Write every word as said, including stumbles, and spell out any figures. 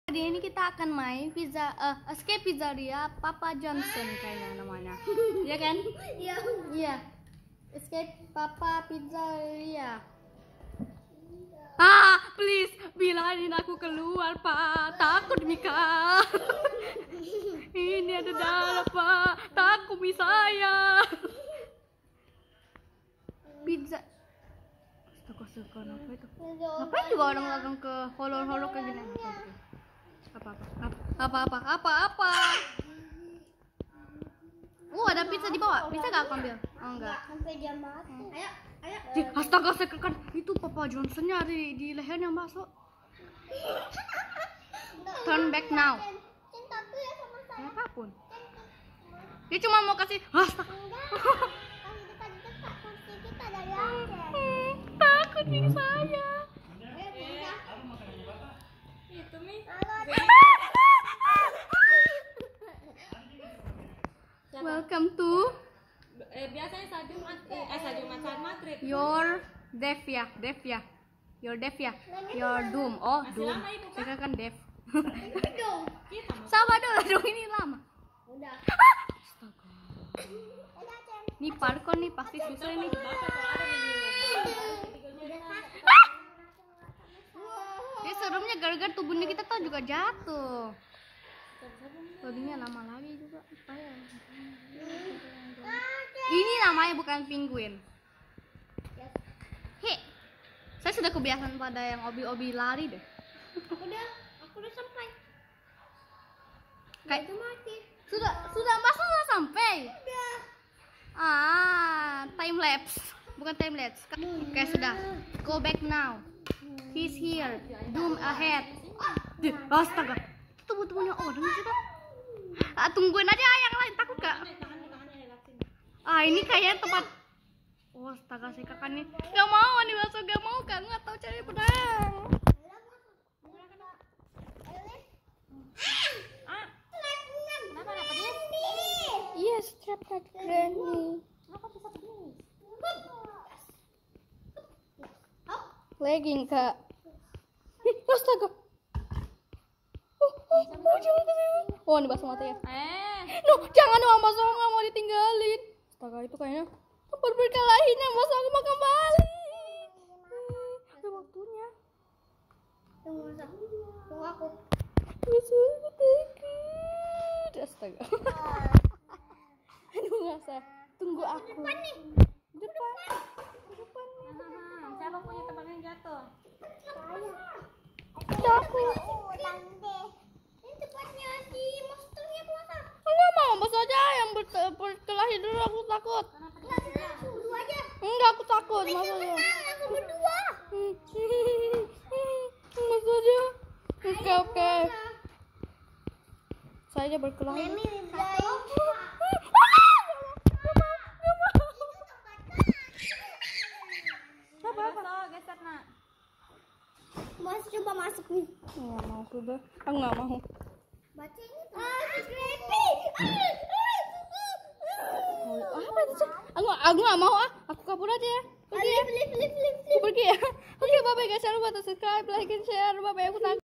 Hari ini kita akan main pizza, uh, escape pizzeria Papa Johnson kayaknya namanya. Iya kan? Iya. Iya. Escape Papa Pizzeria. Ah, please bilangin aku keluar, Pak. Takut Mika. Ini ada darah, Pak. Takut bisa saya. Pizza. Suka-suka apa itu? Ngapain juga orang datang ke holor-holor kayak gini? Apa apa apa apa apa apa oh, ada pizza di bawah, bisa gak aku ambil? Oh enggak, Sampai jam mati. Ayo, ayo. Di, astaga, saya kan itu Papa Johnsonnya di di lehernya masuk. Turn back now. Cintaku ya sama saya. Ya, apapun. Dia cuma mau kasih astaga. Kasih dekat-dekat kursi kita dari atas. Takut nih saya. Itu nih. Welcome to Eh, biasanya saat Jumat, eh, eh saat Jumat saat maghrib. your death ya, death ya. Your death ya. Your doom. Oh, doom. lama itu, Kak. Saya kan death. Dong. Kita mau. Sabar dulu dong, ini lama. Udah. Astaga. Udah, Cen. Nih parkour nih pasti susah ini. Bapak kalau ada di Dia seremnya gara-gara tubuhnya kita tuh juga jatuh. Tadinya lama lagi juga. Payah. Ini namanya bukan penguin. He, saya sudah kebiasaan pada yang obi-obi lari deh. Udah, aku udah sampai. Kayak Itu mati. sudah sudah masa sudah sampai. Udah. Ah, time lapse, bukan time lapse. Oke sudah, go back now. He's here. Doom ahead. Dih, astaga, tubuh-tubuhnya orang juga. Ah, tungguin aja yang lain, takut gak? tangannya tangannya lewat sini. Ah, ini kayaknya tempat. Oh, astaga, saya kakak nih. Gak mau, nih masuk gak mau, kak nggak tahu cari pedang. Ah, kenapa nggak pedis? Iya, strap cut granny. Kenapa bisa pedis? Legging kak. Ih, astaga. Oh, oh, oh, jangan ke sini. Oh, ini basah mata ya. Eh, No, jangan dong, Mas, aku nggak mau ditinggalin. Astaga, itu kayaknya tempat berkelahinya, Mas, aku mau kembali. Ada waktunya. Tunggu, Sa. Tunggu aku. Mas, aku takut. Astaga. Aduh, nggak sah. Tunggu aku. Depan nih. Depan. Depan. ah, siapa punya teman yang jatuh? Takut. Ini tempatnya si monsternya puasa. Aku nggak mau, Mas aja yang ber- berkelahi dulu. Aku takut. Langsung berdua aja. Enggak, aku takut, Mas aja. Menang, langsung berdua. Mas aja. Oke, oke. Saya aja berkelahi. Memi satu. Apa apa? Besok geser nak. Mas coba masuk nih. Nggak mau sudah. Aku nggak mau. Baca ini tuh. Ah, si Scrappy. Oh, apa itu sih? Aku aku nggak mau ah. Aku kabur aja ya. Pergi ya. Flip, flip, flip, flip. Aku pergi ya. Oke, bye bye guys. Jangan lupa subscribe, like, and share. Bye bye. Aku takut.